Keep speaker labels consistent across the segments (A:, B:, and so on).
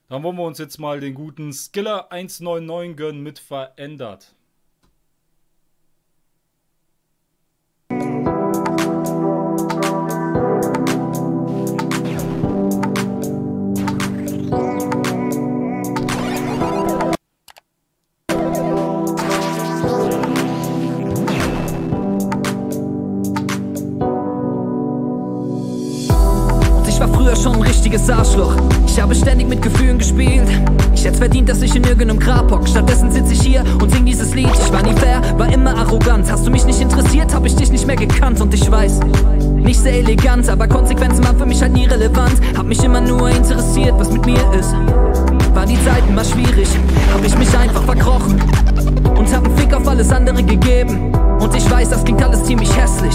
A: Dann wollen wir uns jetzt mal den guten Skilla 199 gönnen mit verändert.
B: Schon ein richtiges Arschloch. Ich habe ständig mit Gefühlen gespielt. Ich hätt's verdient, dass ich in irgendeinem Grab hock. Stattdessen sitze ich hier und sing dieses Lied. Ich war nie fair, war immer arrogant. Hast du mich nicht interessiert, hab ich dich nicht mehr gekannt. Und ich weiß, nicht sehr elegant, aber Konsequenzen waren für mich halt nie relevant. Hab mich immer nur interessiert, was mit mir ist. War die Zeiten mal schwierig, hab ich mich einfach verkrochen und hab einen Fick auf alles andere gegeben. Und ich weiß, das klingt alles ziemlich hässlich.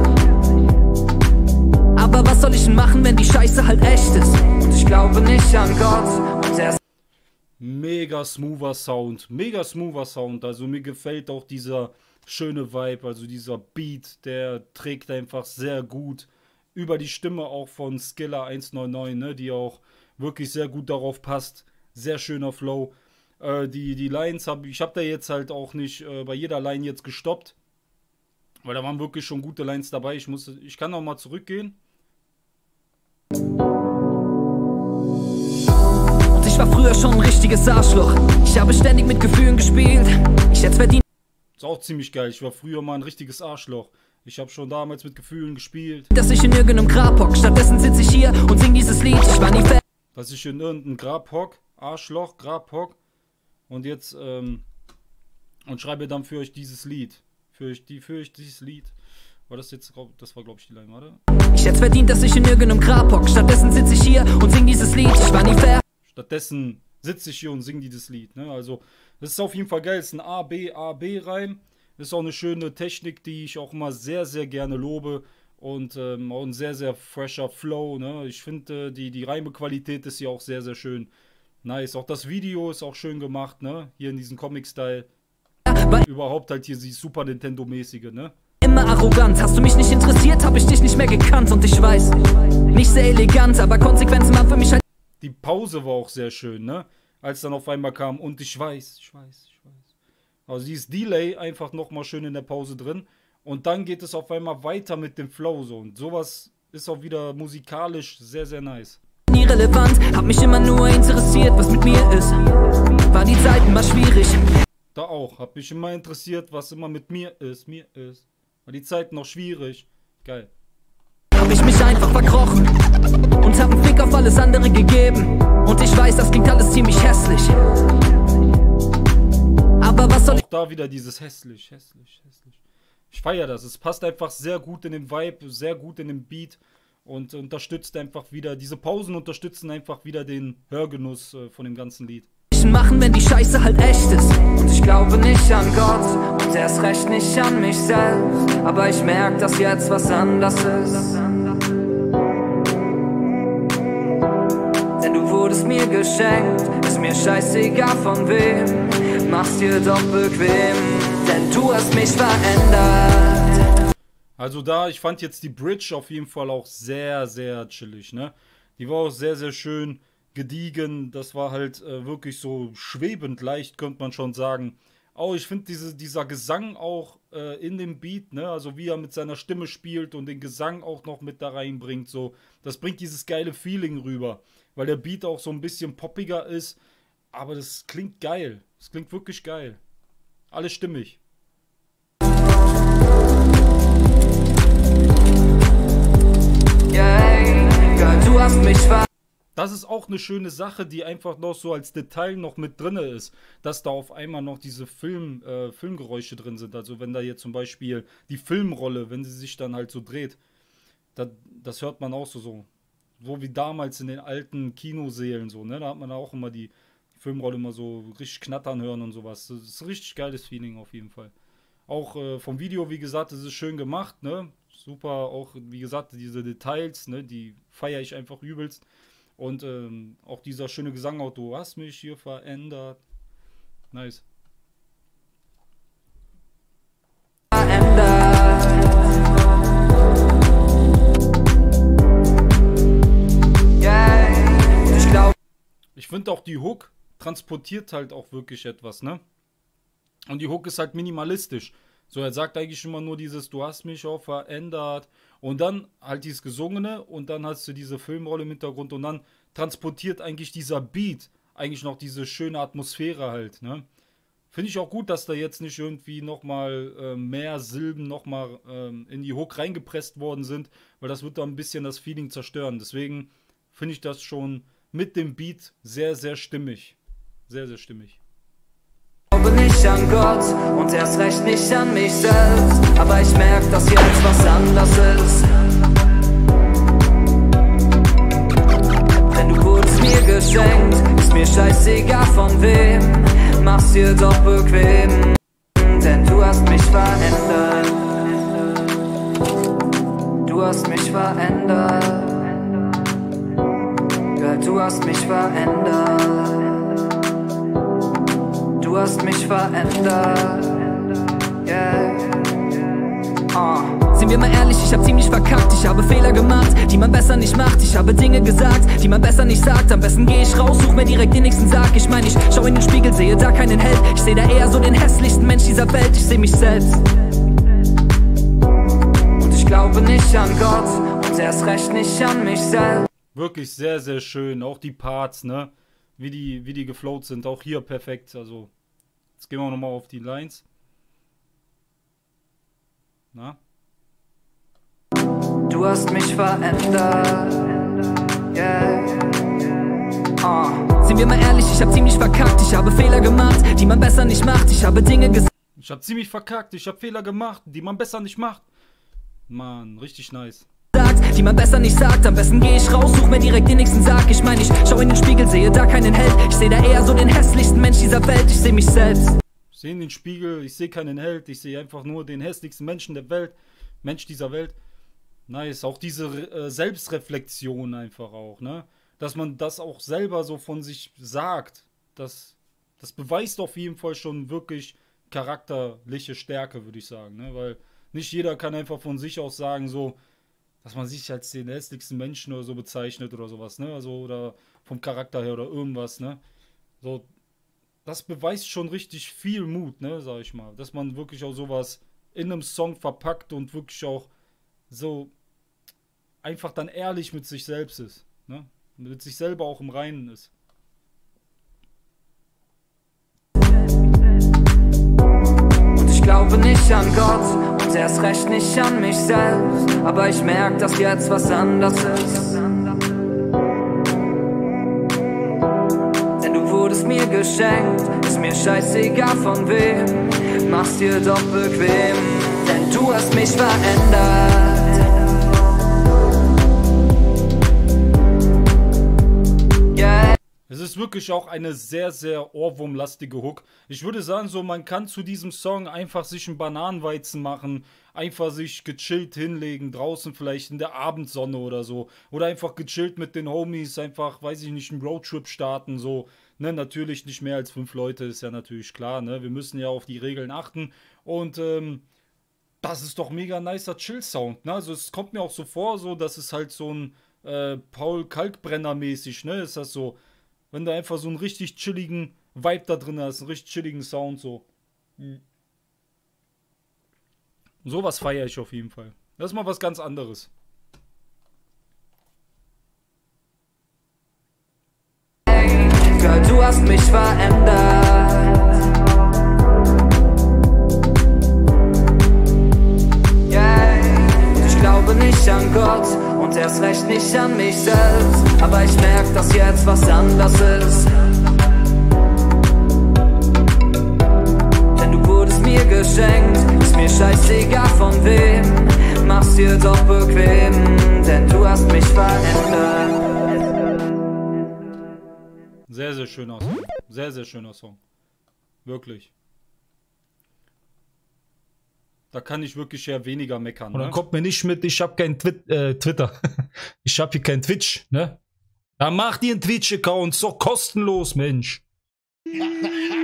B: Aber was soll ich denn machen, wenn die Scheiße halt echt ist? Und ich glaube nicht an Gott. Und er ist
A: mega smoother Sound. Mega smoother Sound. Also mir gefällt auch dieser schöne Vibe. Also dieser Beat, der trägt einfach sehr gut. Über die Stimme auch von Skilla 199, ne, die auch wirklich sehr gut darauf passt. Sehr schöner Flow. Die Lines ich habe da jetzt halt auch nicht bei jeder Line jetzt gestoppt. Weil da waren wirklich schon gute Lines dabei. Ich kann auch mal zurückgehen.
B: Und ich war früher schon ein richtiges Arschloch. Ich habe ständig mit Gefühlen gespielt. Ich hätt's verdient.
A: Ist auch ziemlich geil. Ich war früher mal ein richtiges Arschloch. Ich habe schon damals mit Gefühlen gespielt.
B: Dass ich in irgendeinem Grab hock. Stattdessen sitze ich hier und sing dieses Lied. Ich war nie fair.
A: Dass ich in irgendeinem Grab hock. Arschloch, Grab hock. Und jetzt, und schreibe dann für euch dieses Lied. Für euch dieses Lied. War das jetzt, das war glaube ich die Line, warte.
B: Ich hätt's verdient, dass ich in irgendeinem Grab hock. Stattdessen sitze ich hier und sing dieses Lied. Ich war nie fair.
A: Stattdessen sitze ich hier und singe dieses Lied, ne? Also, das ist auf jeden Fall geil. Es ist ein A-B-A-B-Reim. Das ist auch eine schöne Technik, die ich auch immer sehr, sehr gerne lobe. Und auch ein sehr, sehr fresher Flow, ne? Ich finde, die Reimequalität ist hier auch sehr, sehr schön. Nice. Auch das Video ist auch schön gemacht, ne? Hier in diesem Comic-Style. Überhaupt halt hier die Super Nintendo-mäßige, ne?
B: Immer arrogant, hast du mich nicht interessiert, hab ich dich nicht mehr gekannt. Und ich weiß, nicht sehr elegant, aber Konsequenzen waren für mich halt.
A: Die Pause war auch sehr schön, ne? Als dann auf einmal kam und ich weiß. Also dieses Delay einfach nochmal schön in der Pause drin. Und dann geht es auf einmal weiter mit dem Flow so. Und sowas ist auch wieder musikalisch sehr, sehr nice.
B: Nie relevant, hab mich immer nur interessiert, was mit mir ist. War die Zeiten mal schwierig.
A: Da auch, hab mich immer interessiert, was immer mit mir ist. War die Zeit noch schwierig. Geil.
B: Hab ich mich einfach verkrochen und hab einen Fick auf alles andere gegeben. Und ich weiß, das klingt alles ziemlich hässlich. Aber was soll ich...
A: Auch da wieder dieses hässlich. Ich feiere das. Es passt einfach sehr gut in den Vibe, sehr gut in den Beat. Und unterstützt einfach wieder, diese Pausen unterstützen einfach wieder den Hörgenuss von dem ganzen Lied.
B: Machen, wenn die Scheiße halt echt ist. Und ich glaube nicht an Gott und erst recht nicht an mich selbst. Aber ich merke, dass jetzt was anders ist. Denn du wurdest mir geschenkt, ist mir scheißegal von wem. Mach's dir doch bequem, denn du hast mich verändert.
A: Also ich fand jetzt die Bridge auf jeden Fall auch sehr, sehr chillig, ne? Die war auch sehr, sehr schön gediegen, das war halt wirklich so schwebend leicht, könnte man schon sagen. Auch ich finde dieser Gesang auch in dem Beat, ne, also wie er mit seiner Stimme spielt und den Gesang auch noch mit da reinbringt, so, das bringt dieses geile Feeling rüber, weil der Beat auch so ein bisschen poppiger ist, aber das klingt geil, das klingt wirklich geil. Alles stimmig.
B: Yeah, du hast mich
A: Das ist auch eine schöne Sache, die einfach noch so als Detail noch mit drin ist, dass da auf einmal noch diese Filmgeräusche drin sind. Also wenn da jetzt zum Beispiel die Filmrolle, wenn sie sich dann halt so dreht, das hört man auch so wie damals in den alten Kinosälen so, ne? Da hat man auch immer die Filmrolle immer so richtig knattern hören und sowas. Das ist ein richtig geiles Feeling auf jeden Fall. Auch vom Video, wie gesagt, das ist schön gemacht, ne? Super, auch wie gesagt, diese Details, ne? Die feiere ich einfach übelst. Und auch dieser schöne Gesang, auch du hast mich hier verändert. Nice. finde auch die Hook transportiert halt auch wirklich etwas, ne? Und die Hook ist halt minimalistisch. So, er sagt eigentlich immer nur dieses, du hast mich auch verändert. Und dann halt dieses Gesungene und dann hast du diese Filmrolle im Hintergrund und dann transportiert eigentlich dieser Beat eigentlich noch diese schöne Atmosphäre halt, ne? Finde ich auch gut, dass da jetzt nicht irgendwie nochmal mehr Silben nochmal in die Hook reingepresst worden sind, weil das wird da ein bisschen das Feeling zerstören. Deswegen finde ich das schon mit dem Beat sehr, sehr stimmig. Sehr, sehr stimmig.
B: Ich glaube nicht an Gott und erst recht nicht an mich selbst, aber ich merke, dass jetzt was anders ist. Denn du wurdest mir geschenkt, ist mir scheißegal von wem, mach's dir doch bequem, denn du hast mich verändert. Du hast mich verändert. Girl, du hast mich verändert. Du hast mich verändert, yeah. Sind wir mal ehrlich, ich hab ziemlich verkackt. Ich habe Fehler gemacht, die man besser nicht macht. Ich habe Dinge gesagt, die man besser nicht sagt. Am besten geh ich raus, such mir direkt den nächsten Sarg. Ich mein, ich schau in den Spiegel, sehe da keinen Held. Ich seh da eher so den hässlichsten Mensch dieser Welt. Ich seh mich selbst. Und ich glaube nicht an Gott und erst recht nicht an mich selbst.
A: Wirklich sehr, sehr schön. Auch die Parts, ne? Wie die geflowt sind. Auch hier perfekt. Also, jetzt gehen wir nochmal auf die Lines. Na?
B: Du hast mich verändert, yeah. Sind wir mal ehrlich, ich hab ziemlich verkackt. Ich habe Fehler gemacht, die man besser nicht macht. Ich habe Dinge gesagt.
A: Ich hab ziemlich verkackt. Ich hab Fehler gemacht, die man besser nicht macht. Mann, richtig nice.
B: Die man besser nicht sagt, am besten geh ich raus, such mir direkt den nächsten Sarg. Ich mein, ich schau in den Spiegel, sehe da keinen Held. Ich seh da eher so den hässlichsten Mensch dieser Welt. Ich seh mich selbst.
A: Ich sehe in den Spiegel, ich sehe keinen Held, ich sehe einfach nur den hässlichsten Menschen der Welt, Mensch dieser Welt. Nice, auch diese Selbstreflexion einfach auch, ne? Dass man das auch selber so von sich sagt, das beweist auf jeden Fall schon wirklich charakterliche Stärke, würde ich sagen, ne? Weil nicht jeder kann einfach von sich aus sagen, so, dass man sich als den hässlichsten Menschen oder so bezeichnet oder sowas, ne? Also, oder vom Charakter her oder irgendwas, ne? So, das beweist schon richtig viel Mut, ne, sag ich mal. Dass man wirklich auch sowas in einem Song verpackt und wirklich auch so einfach dann ehrlich mit sich selbst ist, ne? Mit sich selber auch im Reinen ist.
B: Und ich glaube nicht an Gott und erst recht nicht an mich selbst, aber ich merke, dass jetzt was anders ist. Denn du wurdest mir geschenkt, ist mir scheißegal von wem, mach's dir doch bequem, denn du hast mich verändert.
A: Es ist wirklich auch eine sehr, sehr ohrwurmlastige Hook. Ich würde sagen, so, man kann zu diesem Song einfach sich einen Bananenweizen machen, einfach sich gechillt hinlegen, draußen vielleicht in der Abendsonne oder so. Oder einfach gechillt mit den Homies, einfach, weiß ich nicht, einen Roadtrip starten, so. Ne, natürlich nicht mehr als 5 Leute, ist ja natürlich klar, ne. Wir müssen ja auf die Regeln achten. Und, das ist doch mega nicer Chill-Sound, ne. Also es kommt mir auch so vor, so, dass es halt so ein Paul Kalkbrenner-mäßig, ne, ist das so. Wenn du einfach so einen richtig chilligen Vibe da drin hast, einen richtig chilligen Sound, so. Sowas feiere ich auf jeden Fall. Das ist mal was ganz anderes.
B: Girl, du hast mich verändert. Yeah. Ich glaube nicht an Gott und erst recht nicht an mich selbst, aber ich merke, dass jetzt was anders ist. Denn du wurdest mir geschenkt, ist mir scheißegal von wem, mach's dir doch bequem, denn du hast mich verändert.
A: Sehr, sehr schöner Song. Sehr, sehr schöner Song. Wirklich. Da kann ich wirklich eher weniger meckern.
C: Und dann
A: ne?
C: kommt mir nicht mit, ich hab kein Twitter. Ich hab hier kein Twitch, ne? Dann mach dir einen Twitch-Account, ist doch kostenlos, Mensch.